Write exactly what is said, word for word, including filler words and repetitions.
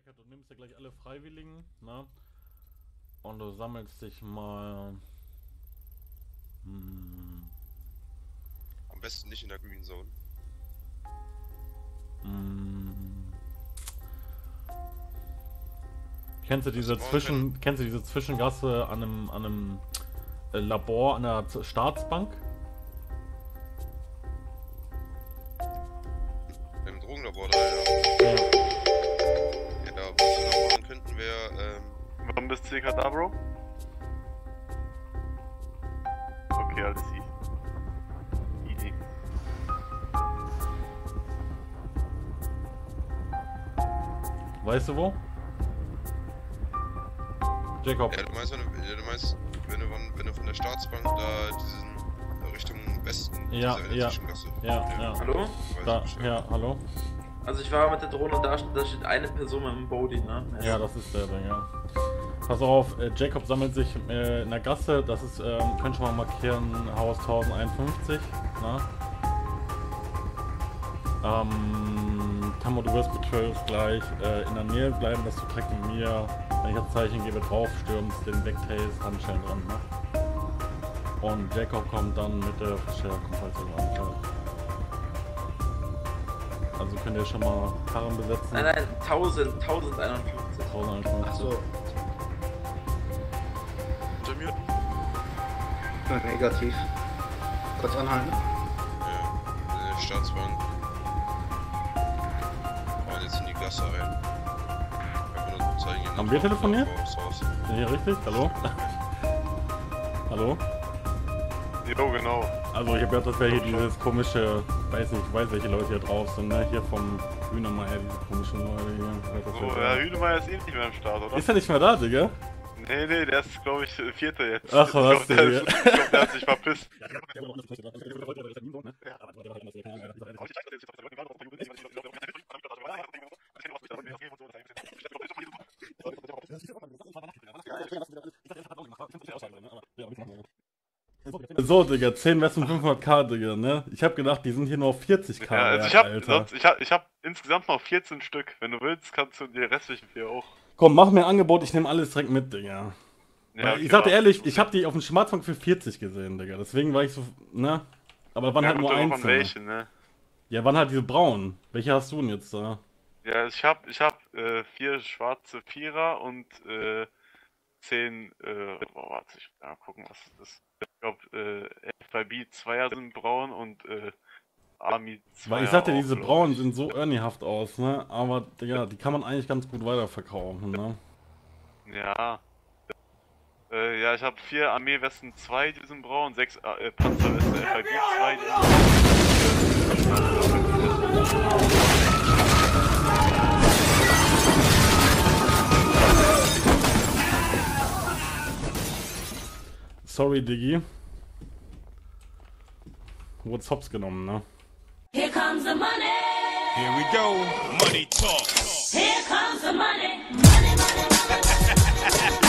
Jacob, du nimmst ja gleich alle Freiwilligen, ne? Und du sammelst dich mal. Hm. Am besten nicht in der Green Zone. Hm. Kennst du diese Zwischen, können? kennst du diese Zwischengasse an einem, an einem äh, Labor an der Z Staatsbank? Im Drogenlabor da, ja. Ja. Ja, was wir noch machen könnten, wäre, ähm... Wann bist du circa da, Bro? Okay, alles easy. Easy. Weißt du wo? Jacob. Ja, du meinst, wenn du, ja, du meinst, wenn du, wenn du von der Staatsbank da diesen Richtung Westen, ja, ja, ja, ja, ja. Hallo? Da, ja, hallo? Also ich war mit der Drohne und da, da steht eine Person mit dem Bodhi, ne? Ja, das ist der Ding, ja. Pass auf, äh, Jacob sammelt sich äh, in der Gasse, das ist, ähm, könnt schon mal markieren, Haus tausendeinundfünfzig, ne? Ähm, Tammo, du wirst betröst gleich äh, in der Nähe bleiben, dass du direkt mit mir, wenn ich das Zeichen gebe, drauf stürmst, den wegtast, Handschellen dran, ne? Und Jacob kommt dann mit der Verstärkung, falls er anfällt. Also könnt ihr schon mal Karren besetzen? Nein, nein, tausend, tausendeinundfünfzig. tausendeinundfünfzig. Achso. Unter mir? Ja, negativ. Kurz anhalten. Ja, in der Staatsbank. Und jetzt in die Gasse rein. Einfach nur zeigen. Haben wir telefoniert? Sind hier richtig? Hallo? Hallo? Jo, genau. Also ich habe gehört, das wäre hier dieses komische, weiß nicht, ich weiß welche Leute hier drauf sind, ne? Hier vom Hühnemeier, diese komischen Leute hier. Oh, ja, Hühnemeier ist eh nicht mehr am Start, oder? Ist er nicht mehr da, Digga? Nee, nee, der ist, glaube ich, Vierter jetzt. Ach, was, Digga? Digga? Ich glaube, der hat sich verpisst. So, Digga, zehn Westen fünfhundert K, Digga, ne? Ich hab gedacht, die sind hier nur auf vierzig K, Ja, also ich wert, hab, Alter. sonst, ich hab, ich hab insgesamt noch vierzehn Stück. Wenn du willst, kannst du die restlichen vier auch. Komm, mach mir ein Angebot, ich nehme alles direkt mit, Digga. Ja, okay, ich sag dir ehrlich, ich hab die auf dem Schwarzmarkt für vierzig gesehen, Digga. Deswegen war ich so, ne? Aber waren ja, halt nur einzelne. Welche, ne? Ja, waren halt diese braunen. Welche hast du denn jetzt da? Ja, ich hab, ich hab äh, vier schwarze Vierer und äh, zehn, äh, boah, warte, ich ja, gucken, was das ist. Ich glaube, äh, F I B Zweier sind braun und äh, Army Zweier. Weil ich sagte, diese auch, braunen sehen so Ernie-haft aus, ne? Aber, Digga, die kann man eigentlich ganz gut weiterverkaufen, ne? Ja. Äh, ja, ich habe vier Armeewesten zwei, die sind braun, sechs äh, Panzerwesten F I B zwei, die sind Sorry, Diggi. Wurz hops genommen, ne? Here comes the money. Here we go. Money talk. Here comes the money. Money, money, money, money.